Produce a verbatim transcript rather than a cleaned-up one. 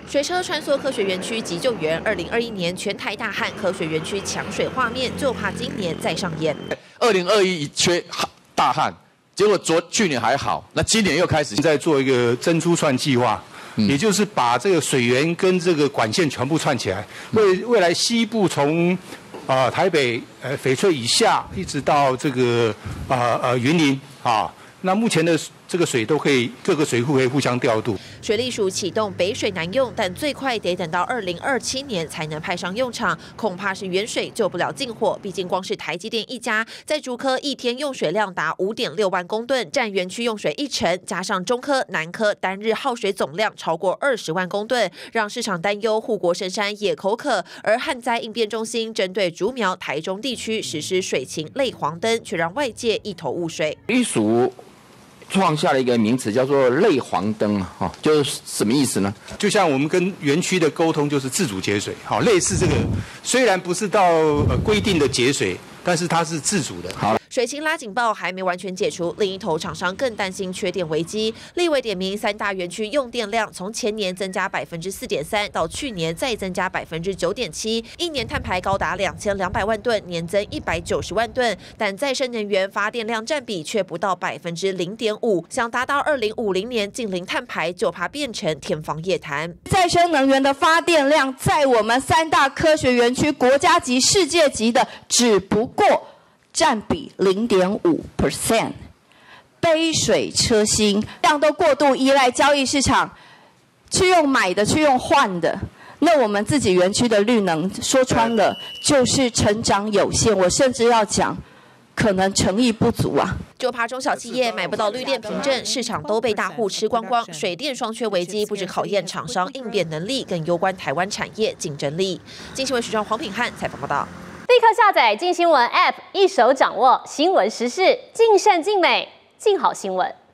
水车穿梭科学园区急救援，二零二一年全台大旱，科学园区抢水画面，就怕今年再上演。 二零二一缺大旱，结果昨去年还好，那今年又开始在做一个珍珠串计划。 嗯、 也就是把这个水源跟这个管线全部串起来，为未来西部从啊、呃、台北呃翡翠以下一直到这个啊 呃, 呃云林啊，那目前的这个水都可以各个水库可以互相调度。 水利署启动北水南用，但最快得等到二零二七年才能派上用场，恐怕是远水救不了近火。毕竟光是台积电一家在竹科一天用水量达五点六万公吨，占园区用水一成，加上中科、南科单日耗水总量超过二十万公吨，让市场担忧护国神山也口渴。而旱灾应变中心针对竹苗、台中地区实施水情类黄灯，却让外界一头雾水。 渔署 创下了一个名词，叫做“类黄灯”哈，就是什么意思呢？ 就像我们跟园区的沟通，就是自主节水，好，类似这个，虽然不是到呃规定的节水，但是它是自主的。好。 水情拉警报还没完全解除，另一头厂商更担心缺电危机。立委点名三大园区用电量从前年增加百分之四点三，到去年再增加百分之九点七，一年碳排高达两千两百万吨，年增一百九十万吨。但再生能源发电量占比却不到百分之零点五，想达到二零五零年净零碳排，就怕变成天方夜谭。 再生能源的发电量在我们三大科学园区国家级、世界级的，只不过 占比 零点五 percent， 杯水车薪，量都过度依赖交易市场，去用买的，去用换的。那我们自己园区的绿能，说穿了就是成长有限，我甚至要讲，可能诚意不足啊。 就怕中小企业买不到绿电凭证，市场都被大户吃光光。水电双缺危机不只考验厂商应变能力，更攸关台湾产业竞争力。经新闻徐庄黄品汉采访报道。 立刻下载镜新闻 App， 一手掌握新闻时事，尽善尽美，尽好新闻。